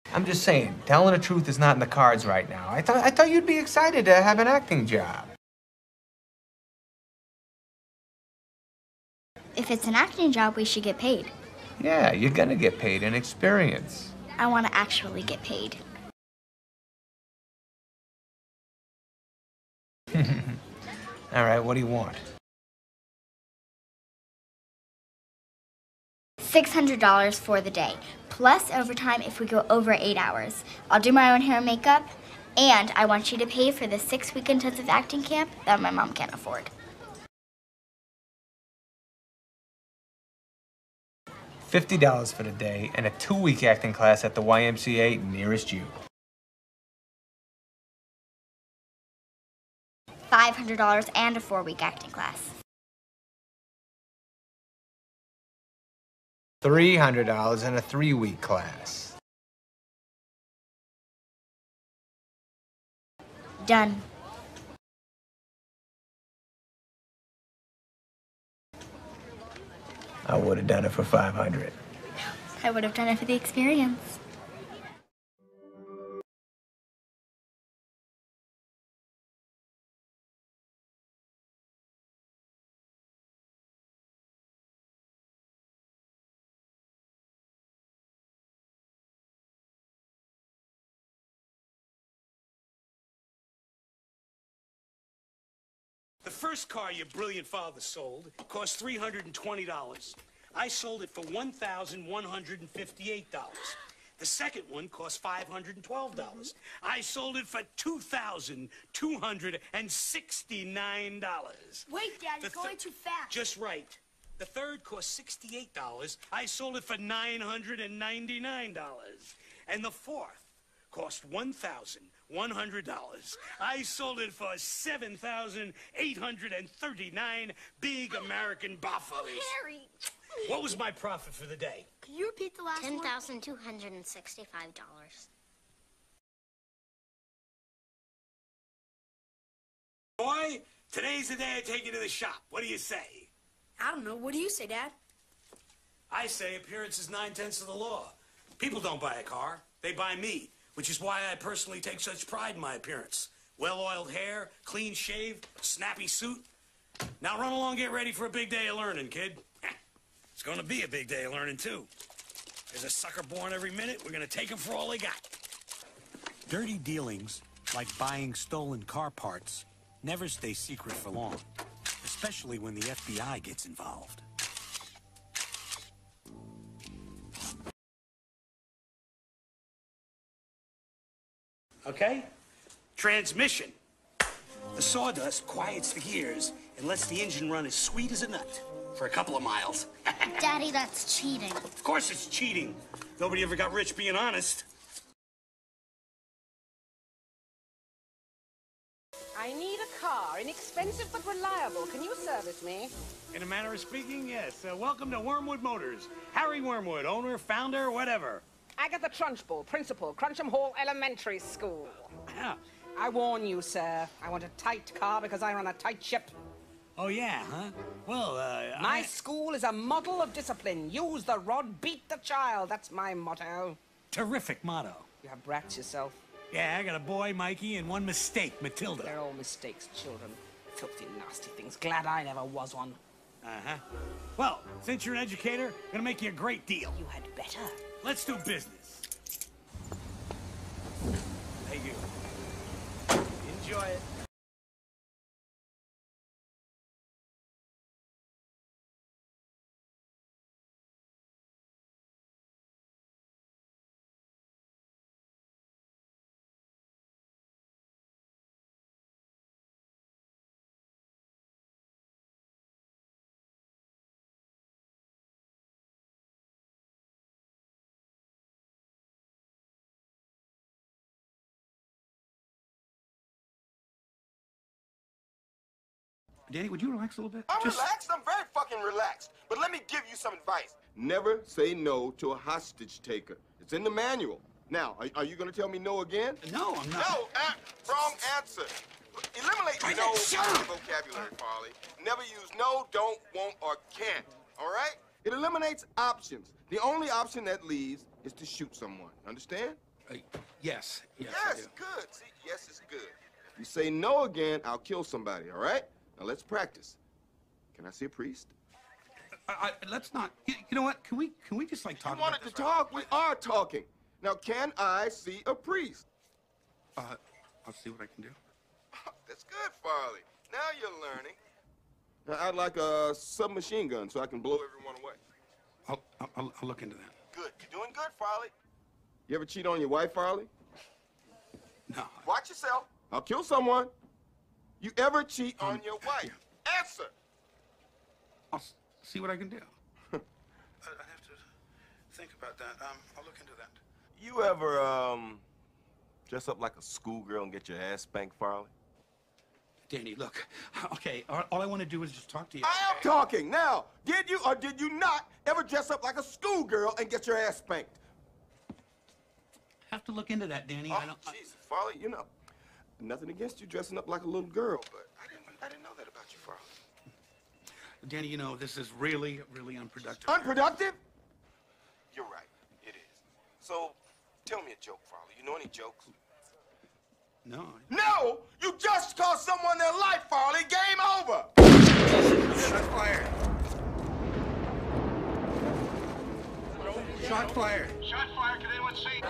I'm just saying, telling the truth is not in the cards right now. I thought you'd be excited to have an acting job. If it's an acting job, we should get paid. Yeah, you're gonna get paid in experience. I want to actually get paid. All right, what do you want? $600 for the day, plus overtime if we go over 8 hours. I'll do my own hair and makeup, and I want you to pay for the 6-week intensive acting camp that my mom can't afford. $50 for the day and a 2-week acting class at the YMCA nearest you. $500 and a 4-week acting class. $300 and a 3-week class. Done. I would have done it for $500. I would have done it for the experience. The first car your brilliant father sold cost $320. I sold it for $1,158. The second one cost $512. I sold it for $2,269. Wait, Dad, you're going too fast. Just right. The third cost $68. I sold it for $999. And the fourth cost $1,100. I sold it for $7,839 big American buffaloes. Oh, Harry! What was my profit for the day? Can you repeat the last one? $10,265. Boy, today's the day I take you to the shop. What do you say? I don't know. What do you say, Dad? I say appearance is 9/10 of the law. People don't buy a car. They buy me, which is why I personally take such pride in my appearance. Well-oiled hair, clean shave, snappy suit. Now run along, get ready for a big day of learning, kid. It's gonna be a big day of learning, too. There's a sucker born every minute. We're gonna take him for all they got. Dirty dealings, like buying stolen car parts, never stay secret for long, especially when the FBI gets involved. Okay? Transmission. The sawdust quiets the gears and lets the engine run as sweet as a nut for a couple of miles. Daddy, that's cheating. Of course it's cheating. Nobody ever got rich being honest. I need a car, inexpensive but reliable. Can you service me? In a manner of speaking, yes. Welcome to Wormwood Motors. Harry Wormwood, owner, founder, whatever. Agatha Trunchbull, principal, Cruncham Hall Elementary School. Yeah. I warn you, sir. I want a tight car because I run a tight ship. Oh, yeah, huh? Well, My school is a model of discipline. Use the rod, beat the child. That's my motto. Terrific motto. You have brats yourself. Yeah, I got a boy, Mikey, and one mistake, Matilda. They're all mistakes, children. Filthy, nasty things. Glad I never was one. Uh-huh. Well, since you're an educator, I'm gonna make you a great deal. You had better. Let's do business. Thank you. Enjoy it. Danny, would you relax a little bit? I'm relaxed. I'm very fucking relaxed. But let me give you some advice. Never say no to a hostage taker. It's in the manual. Now, are you going to tell me no again? No, I'm not. No, wrong answer. Eliminate no vocabulary, Farley. Never use no, don't, won't, or can't. All right? It eliminates options. The only option that leaves is to shoot someone. Understand? Yes. Yes, I Yes, do. good. See, yes is good. If you say no again, I'll kill somebody, all right? Now let's practice. Can I see a priest? Let's not. You know what? Can we just like talk You wanted about this? to talk? We are talking. Now, can I see a priest? I'll see what I can do. That's good, Farley. Now you're learning. Now, I'd like a submachine gun so I can blow everyone away. I'll look into that. Good. You're doing good, Farley. You ever cheat on your wife, Farley? No. Watch yourself. I'll kill someone. You ever cheat on your wife? Answer. I'll see what I can do. I have to think about that. I'll look into that. You ever, dress up like a schoolgirl and get your ass spanked, Farley? Danny, look. Okay, all I want to do is just talk to you. I am talking. Now, did you or did you not ever dress up like a schoolgirl and get your ass spanked? Have to look into that, Danny. Oh, Jesus, Farley, you know, nothing against you dressing up like a little girl, but I didn't know that about you, Farley. Danny, you know, this is really, really unproductive. Unproductive? You're right. It is. So, tell me a joke, Farley. You know any jokes? No. No! You just cost someone their life, Farley. Game over! Shot fired. Shot fired. Shot fired. Can anyone see?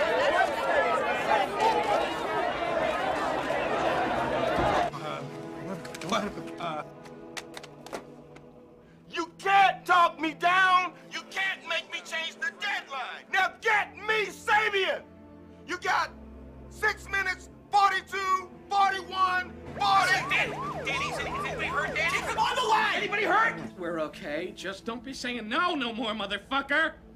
You can't talk me down. You can't make me change the deadline. Now get me Sabian. You got 6 minutes, 42, 41, 40. Danny, is anybody hurt, Danny? Come on the line! Anybody hurt? We're okay. Just don't be saying no more, motherfucker.